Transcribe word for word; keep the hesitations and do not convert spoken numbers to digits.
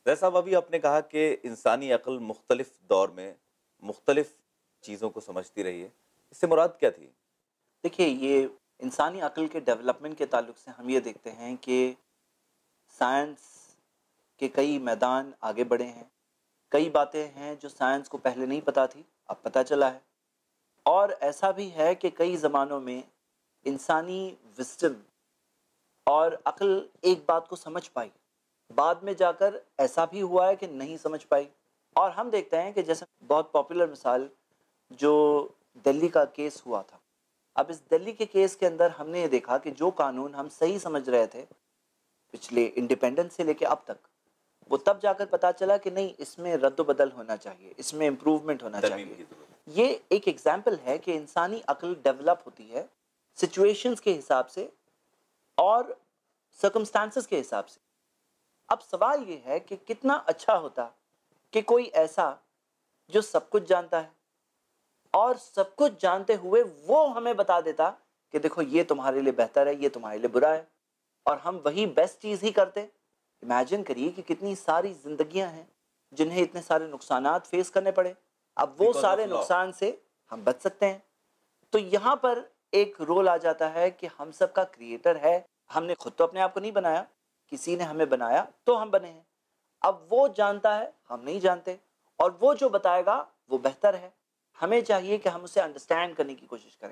ज़ैद साहब, अभी आपने कहा कि इंसानी अक्ल मुख्तलिफ दौर में मुख्तलिफ चीज़ों को समझती रही है। इससे मुराद क्या थी? देखिए, ये इंसानी अक्ल के डेवलपमेंट के ताल्लुक से हम ये देखते हैं कि साइंस के कई मैदान आगे बढ़े हैं। कई बातें हैं जो साइंस को पहले नहीं पता थी, अब पता चला है। और ऐसा भी है कि कई ज़मानों में इंसानी विज़डम और अक्ल एक बात को समझ पाई। बाद में जाकर ऐसा भी हुआ है कि नहीं समझ पाई। और हम देखते हैं कि जैसे बहुत पॉपुलर मिसाल जो दिल्ली का केस हुआ था। अब इस दिल्ली के केस के अंदर हमने ये देखा कि जो कानून हम सही समझ रहे थे, पिछले इंडिपेंडेंस से लेके अब तक, वो तब जाकर पता चला कि नहीं, इसमें रद्द-बदल होना चाहिए, इसमें इम्प्रूवमेंट होना तरमीम चाहिए। की ज़रूरत है। ये एक एग्ज़ाम्पल है कि इंसानी अक्ल डेवलप होती है सिचुएशंस के हिसाब से और सर्कमस्टेंसेस के हिसाब से। अब सवाल ये है कि कितना अच्छा होता कि कोई ऐसा जो सब कुछ जानता है और सब कुछ जानते हुए वो हमें बता देता कि देखो, ये तुम्हारे लिए बेहतर है, ये तुम्हारे लिए बुरा है, और हम वही बेस्ट चीज़ ही करते। इमेजिन करिए कि कितनी सारी ज़िंदगियां हैं जिन्हें इतने सारे नुकसानात फेस करने पड़े। अब वो बिकॉज़ ऑफ सारे लॉ। नुकसान से हम बच सकते हैं। तो यहाँ पर एक रोल आ जाता है कि हम सब का क्रिएटर है। हमने खुद तो अपने आप को नहीं बनाया, किसी ने हमें बनाया तो हम बने हैं। अब वो जानता है, हम नहीं जानते, और वो जो बताएगा वो बेहतर है। हमें चाहिए कि हम उसे अंडरस्टैंड करने की कोशिश करें।